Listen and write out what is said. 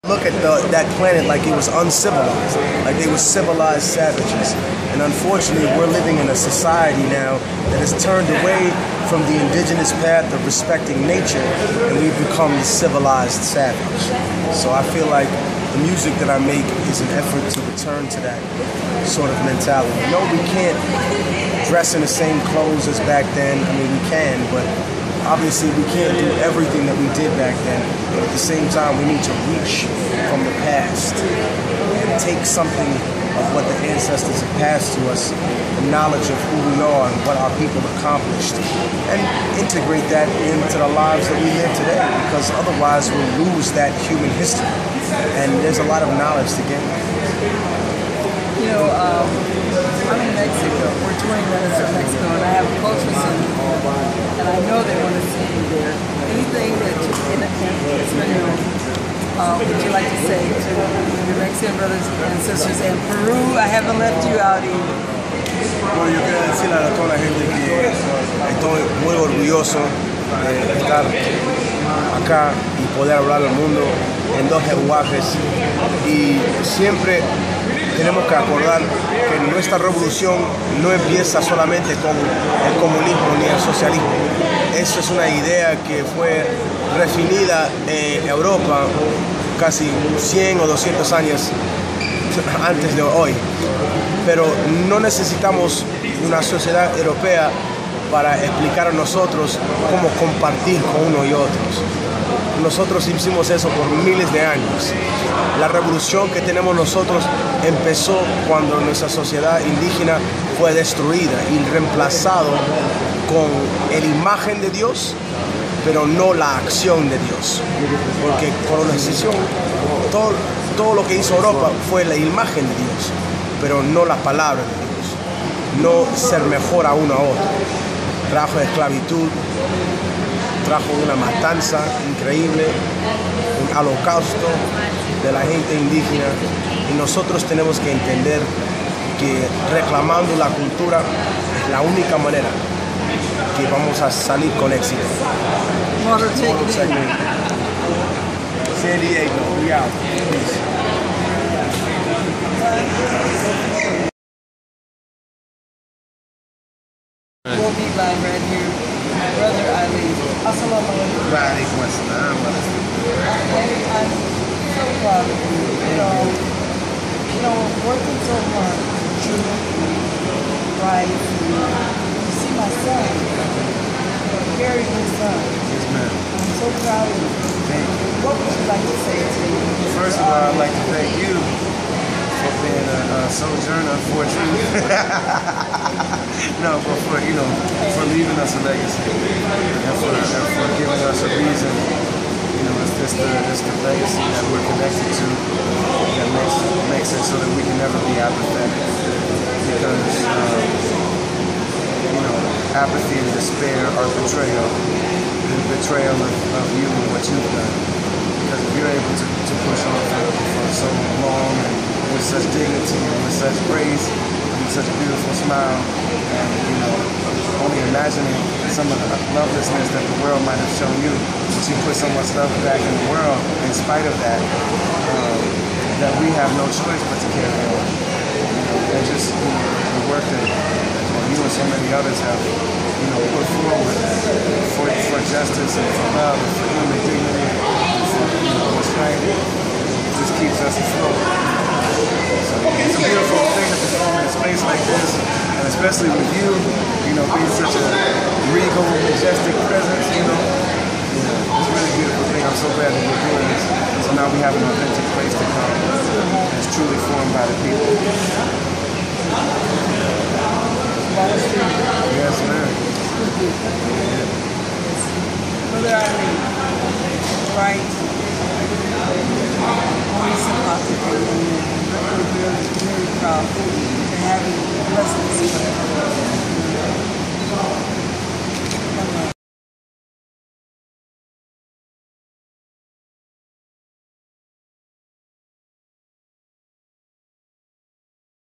Look at that planet like it was uncivilized, like they were civilized savages. And unfortunately, we're living in a society now that has turned away from the indigenous path of respecting nature, and we've become the civilized savage. So I feel like the music that I make is an effort to return to that sort of mentality. No, we can't dress in the same clothes as back then. I mean, we can, but obviously we can't do everything that we did back then. But at the same time, we need to reach from the past and take something of what the ancestors have passed to us, the knowledge of who we are and what our people accomplished, and integrate that into the lives that we live today, because otherwise we'll lose that human history. And there's a lot of knowledge to gain. You know, I'm in Mexico. We're 20 minutes from Mexico, and I have a cultural center, and I know they want to see you there. Anything that you, in Espanol, would you like to say to your Mexican brothers and sisters in Peru? I haven't left you out either. Bueno, yo quiero decirle a toda la gente que estoy muy orgulloso de estar acá y poder hablar al mundo en dos lenguajes, y siempre tenemos que acordar que nuestra revolución no empieza solamente con el comunismo ni el socialismo. Eso es una idea que fue refinida en Europa casi 100 o 200 años antes de hoy. Pero no necesitamos una sociedad europea para explicar a nosotros cómo compartir con unos y otros. Nosotros hicimos eso por miles de años. La revolución que tenemos nosotros empezó cuando nuestra sociedad indígena fue destruida y reemplazado con la imagen de Dios, pero no la acción de Dios. Porque colonización, todo lo que hizo Europa fue la imagen de Dios, pero no las palabras de Dios. No ser mejor a uno a otro. Trajo esclavitud, trajo una matanza increíble, un holocausto de la gente indígena, y nosotros tenemos que entender que reclamando la cultura es la única manera que vamos a salir con éxito. San Diego, we out. Peace. We'll be live right here. My brother Ali. Assalamu alaikum. Walaikum assalam. I'm so proud of you. You know, working so hard, right? You see my son, very good son. Yes, ma'am. I'm so proud of you. Thank you. What would you like to say to me? First of all, I'd like to thank you for being a sojourner for truth. No, but for for leaving us a legacy, and for giving us a reason. You know, it's the legacy that we're connected to that makes it so that we can never be apathetic. Because apathy and despair are betrayal. The betrayal of you and what you've done. Because if you're able to push on for so long and with such dignity and with such grace and with such a beautiful smile, and only imagining some of the lovelessness that the world might have shown you, but you put so much love back in the world in spite of that, that we have no choice but to carry on. And just the work that you and so many others have put forward for justice and for love and for human dignity and for what's right, just keeps us afloat. So it's a beautiful thing to perform in a space like this, and especially with you, being such a regal, majestic presence, it's a really beautiful thing. I'm so glad that we're doing this. So now we have an authentic place to come that's truly formed by the people. Yes, ma'am. Brother Ali, right? Always a positive. We're very proud to have you. Blessings.